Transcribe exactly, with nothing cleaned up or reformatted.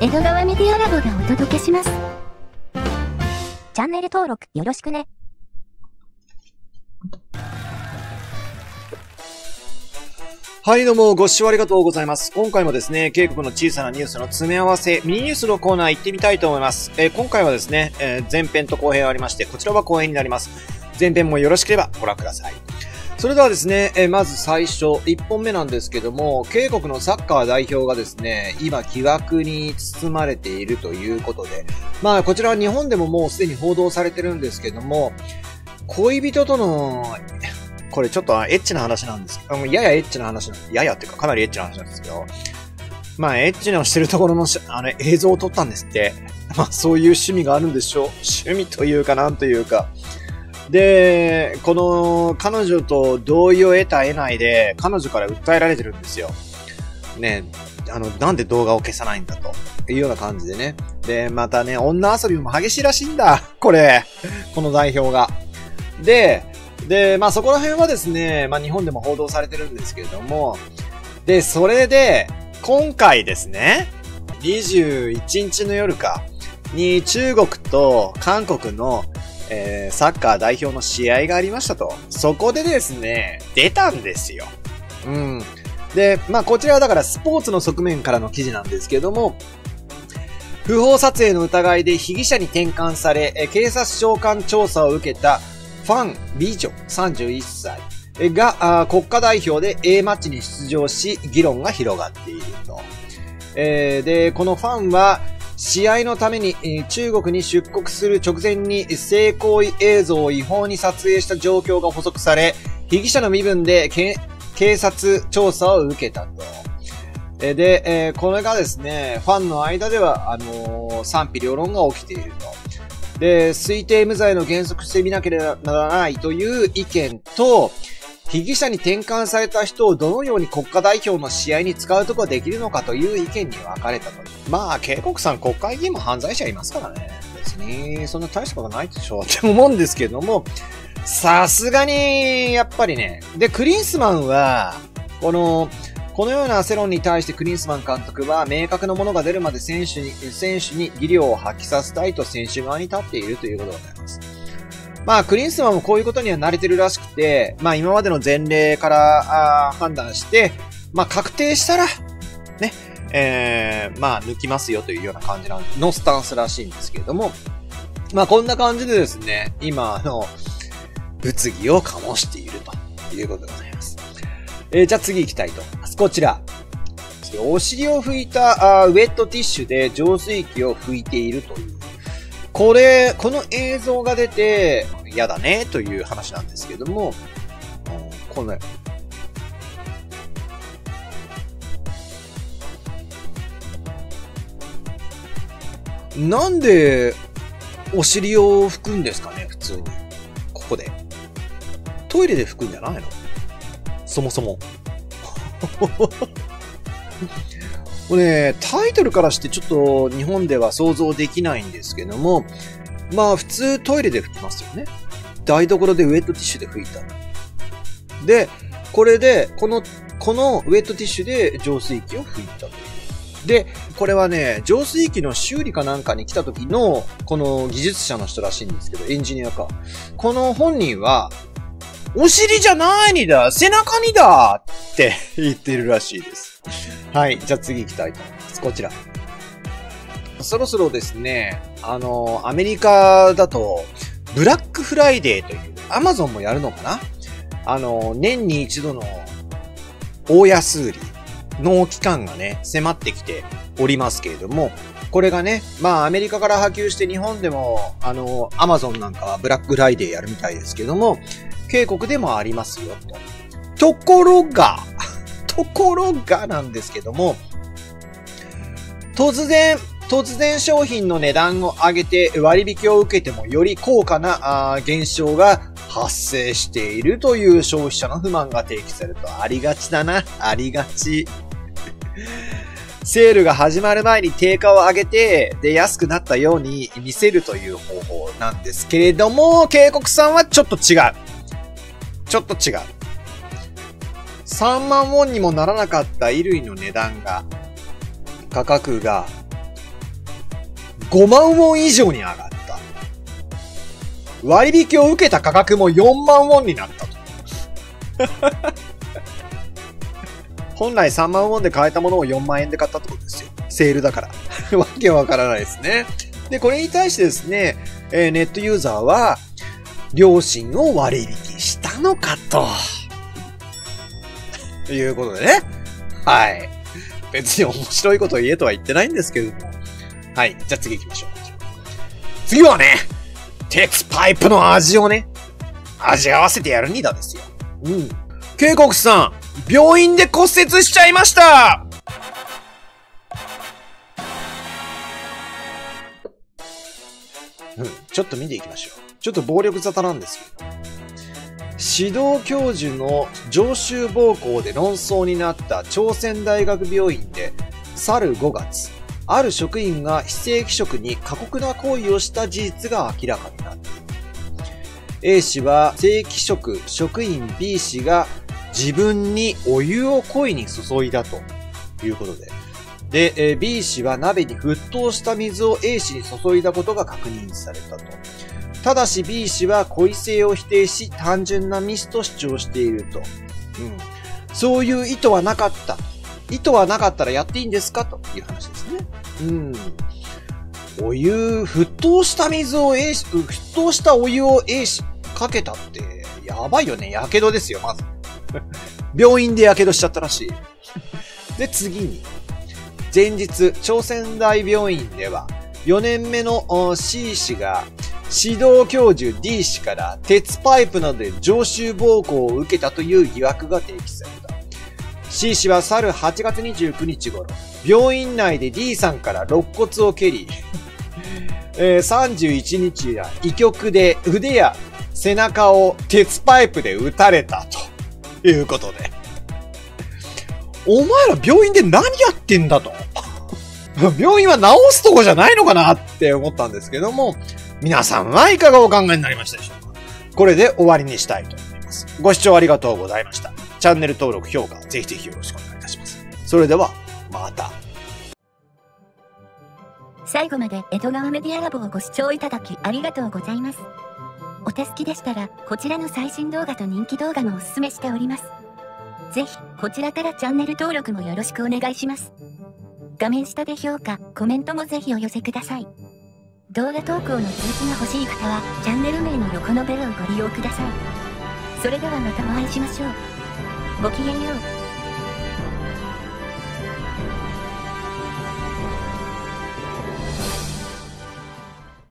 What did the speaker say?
江戸川メディアラボがお届けします。 チャンネル登録よろしくね。 はいどうもご視聴ありがとうございます。今回もですね、渓谷の小さなニュースの詰め合わせ、ミニニュースのコーナー行ってみたいと思います。えー、今回はですね、えー、前編と後編がありまして、こちらは後編になります。前編もよろしければご覧ください。それではですね、えー、まず最初、いっぽんめなんですけども、渓谷のサッカー代表がですね、今疑惑に包まれているということで、まあこちらは日本でももうすでに報道されてるんですけども、恋人との、これちょっとエッチな話なんですけど、ややエッチな話なんです。ややっていうかかなりエッチな話なんですけど、まあエッチなをしてるところのあの映像を撮ったんですって。まあそういう趣味があるんでしょう。趣味というかなんというか。で、この彼女と同意を得た得ないで、彼女から訴えられてるんですよ。ね、あの、なんで動画を消さないんだというような感じでね。で、またね、女遊びも激しいらしいんだ。これ。この代表が。で、で、まあそこら辺はですね、まあ日本でも報道されてるんですけれども、で、それで、今回ですね、にじゅういちにちの夜か、に中国と韓国の、えー、サッカー代表の試合がありましたと。そこでですね、出たんですよ。うん。で、まあこちらはだからスポーツの側面からの記事なんですけども、不法撮影の疑いで被疑者に転換され、警察召喚調査を受けたファン・美女さんじゅういっさいが国家代表で A マッチに出場し、議論が広がっていると。えー、で、このファンは試合のために中国に出国する直前に性行為映像を違法に撮影した状況が補足され、被疑者の身分で警察調査を受けたと。で、えー、これがですね、ファンの間では、あのー、賛否両論が起きていると。で、推定無罪の原則してみなければならないという意見と、被疑者に転換された人をどのように国家代表の試合に使うことができるのかという意見に分かれたと。まあ、渓谷さん国会議員も犯罪者いますからね。別に、そんな大したことないでしょうって思うんですけども、さすがに、やっぱりね。で、クリンスマンは、この、このような世論に対してクリンスマン監督は明確なものが出るまで選手に、選手に技量を発揮させたいと選手側に立っているということでございます。まあ、クリンスマンもこういうことには慣れてるらしくて、まあ今までの前例から判断して、まあ確定したら、ね、えー、まあ抜きますよというような感じのスタンスらしいんですけれども、まあこんな感じでですね、今、あの、物議を醸しているということでございます。えー、じゃあ次行きたいと思います。こちら。お尻を拭いたあウェットティッシュで浄水器を拭いているという。これ、この映像が出て嫌だねという話なんですけども、この、なんでお尻を拭くんですかね、普通に。ここで。トイレで拭くんじゃないの？そもそも。これね、タイトルからしてちょっと日本では想像できないんですけども、まあ普通トイレで拭きますよね。台所でウェットティッシュで拭いた。で、これで、この、このウェットティッシュで浄水器を拭いた。で、これはね、浄水器の修理かなんかに来た時の、この技術者の人らしいんですけど、エンジニアか。この本人は、お尻じゃないにだ背中にだって言ってるらしいです。はい。じゃあ次行きたいと思います。こちら。そろそろですね、あの、アメリカだと、ブラックフライデーという、アマゾンもやるのかな？あの、年に一度の大安売りの期間がね、迫ってきておりますけれども、これがね、まあアメリカから波及して日本でも、あの、アマゾンなんかはブラックフライデーやるみたいですけども、渓谷でもありますよ、と。ところが、ところがなんですけども、突然、突然商品の値段を上げて割引を受けてもより高価な現象が発生しているという消費者の不満が提起されるとありがちだな。ありがち。セールが始まる前に定価を上げて、で、安くなったように見せるという方法なんですけれども、渓谷さんはちょっと違う。ちょっと違う。さんまんウォンにもならなかった衣類の値段が、価格が、 ごまんウォン以上に上がった。割引を受けた価格もよんまんウォンになったと。本来さんまんウォンで買えたものをよんまんえんで買ったってことですよ。セールだから。わけわからないですね。で、これに対してですね、えー、ネットユーザーは、良心を割引したのかと。ということでね。はい。別に面白いことを言えとは言ってないんですけれども。はい。じゃあ次行きましょう。次はね、鉄パイプの味をね、味合わせてやるにだですよ。うん。警告さん、病院で骨折しちゃいました。うん。ちょっと見ていきましょう。ちょっと暴力沙汰なんですけど。指導教授の常習暴行で論争になった朝鮮大学病院で、去るごがつ、ある職員が非正規職に過酷な行為をした事実が明らかになっている。A 氏は正規職職員 B 氏が自分にお湯を故意に注いだということで。で、B 氏は鍋に沸騰した水を A 氏に注いだことが確認されたと。ただし B 氏は故意性を否定し単純なミスと主張していると。うん。そういう意図はなかった。意図はなかったらやっていいんですかという話ですね。うん。お湯、沸騰した水を A 氏、沸騰したお湯を A 氏かけたって、やばいよね。やけどですよ、まず。病院でやけどしちゃったらしい。で、次に。前日、朝鮮大病院では、よねんめの C 氏が、指導教授 D 氏から鉄パイプなどで常習暴行を受けたという疑惑が提起された。C 氏は去るはちがつにじゅうくにち頃、病院内で D さんから肋骨を蹴り、えー、さんじゅういちにちや医局で腕や背中を鉄パイプで撃たれたということで。お前ら病院で何やってんだと。病院は治すとこじゃないのかなって思ったんですけども、皆さんはいかがお考えになりましたでしょうか。これで終わりにしたいと思います。ご視聴ありがとうございました。チャンネル登録、評価、ぜひぜひよろしくお願いいたします。それでは、また。 最後まで江戸川メディアラボをご視聴いただきありがとうございます。お手すきでしたら、こちらの最新動画と人気動画もおすすめしております。ぜひ、こちらからチャンネル登録もよろしくお願いします。画面下で評価、コメントもぜひお寄せください。動画投稿の通知が欲しい方は、チャンネル名の横のベルをご利用ください。それではまたお会いしましょう。ごきげんよう。